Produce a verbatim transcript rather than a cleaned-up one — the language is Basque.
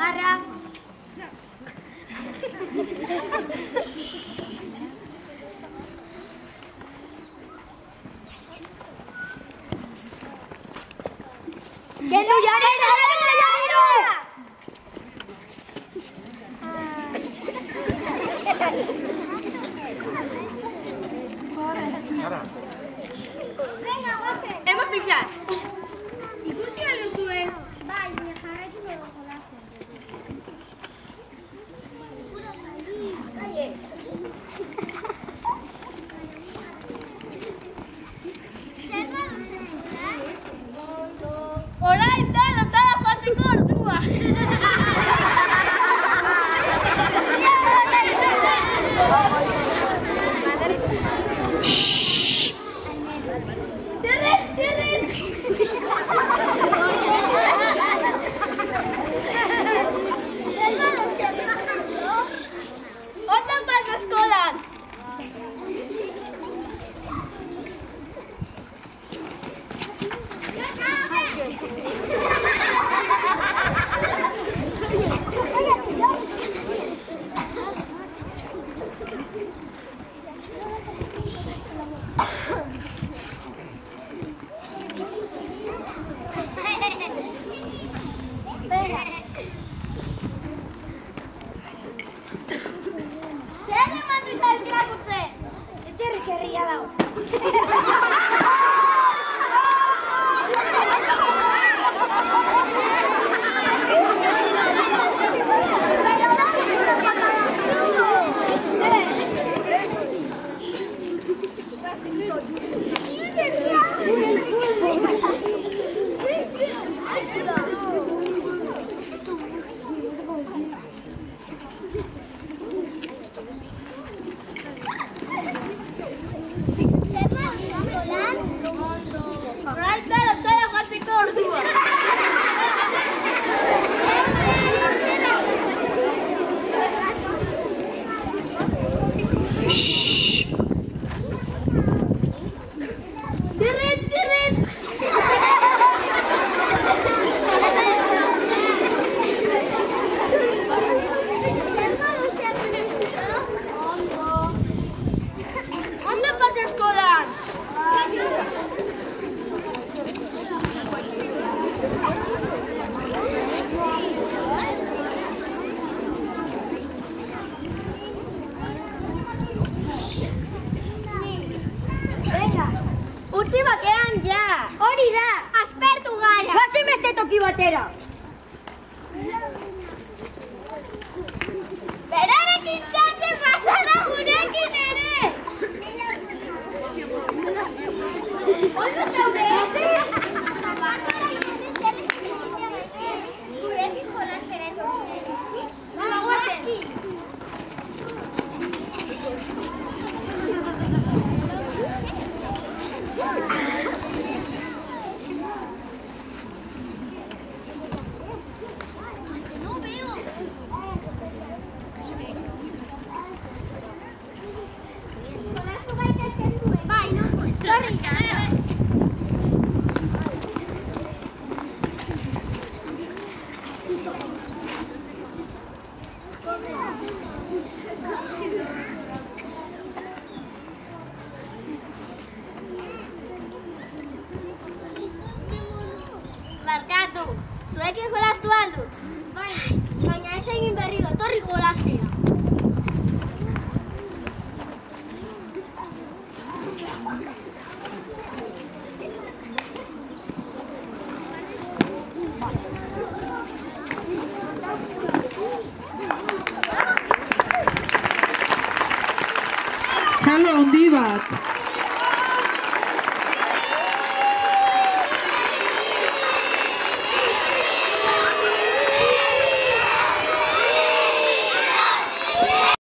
Sagarra. Kendu jarrera, jarrera, jarrera! Hemos pisar. Ikusi aldo zuen. Bai, baina jarraitu dugu jolasten. Zer baduz eskola? Orain da, lotara joateko ordua. Otan bat eskolan! Zer eman dita elkerakutzen? Etxerrik herria dago. Utzi bakean ja! Hori da! Aspertu gara! Goazen beste toki batera! Berarekin sartzen bazara gurekin ere! Ondo zaude! Gurekin jolasten etorri. Ba, guazen! Barkatu, zuekin jolastu aldu? Bai, baina ez egin berri dut, horri jolastea. Txalo handi bat!